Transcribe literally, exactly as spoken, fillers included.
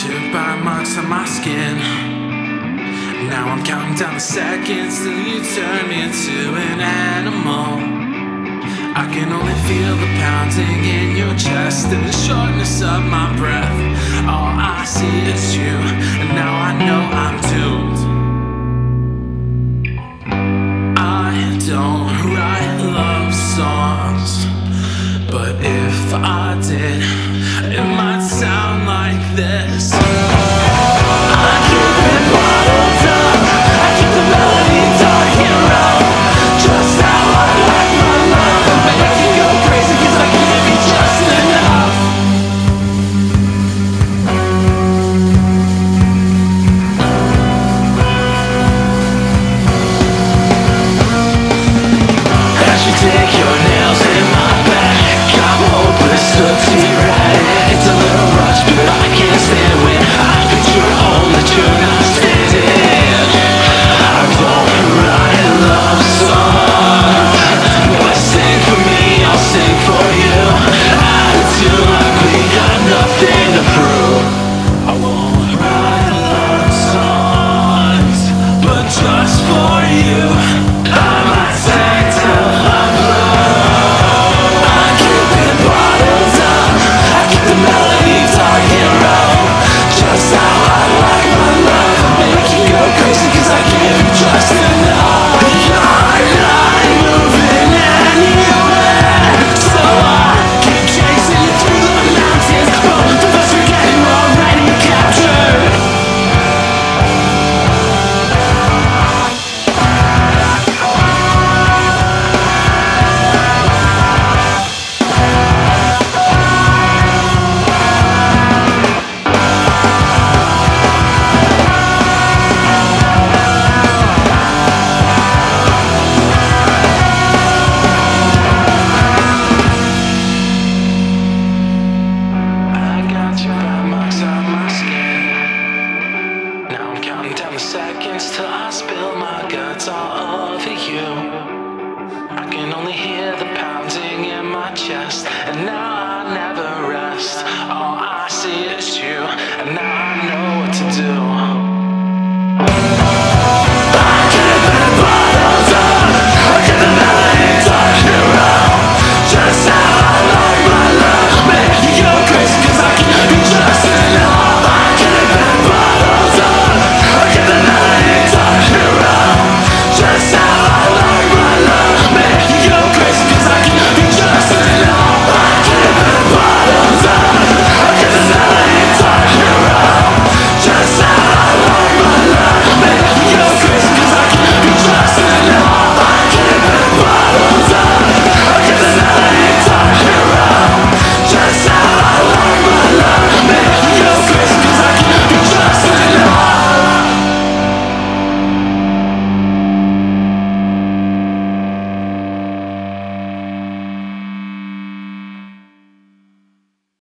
to bite marks on my skin. Now I'm counting down the seconds till you turn me into an animal. I can only feel the pounding in your chest and the shortness of my breath. All I see is you, and now I know I'm doomed. I don't write love songs, but if I did, it might sound like this. I keep it bottled up, I keep the melody talking around. Just how I like my love, I make you go crazy cause I give you just enough. As you dig your nails in my back, I'm hopeless, looks erratic. It's a little rush, but I can't stand when I picture a home that you're not standing. I don't write love songs, but sing for me, I'll sing for you. Attitude like we got nothing to prove. I won't write love songs, but just for you I might sing till I'm blue. I keep it bottled up, I keep the melody talking around. Just how I like my love, I make you go crazy cause I give you just enough. You're not moving anywhere, so I keep chasing you through the mountains. Both of us are getting already captured. I got your bite marks on my skin. Now I'm counting down the seconds till I spill my guts all over you. I can only hear the pounding in my chest, and now I never rest. All I see is you, and now I know what to do.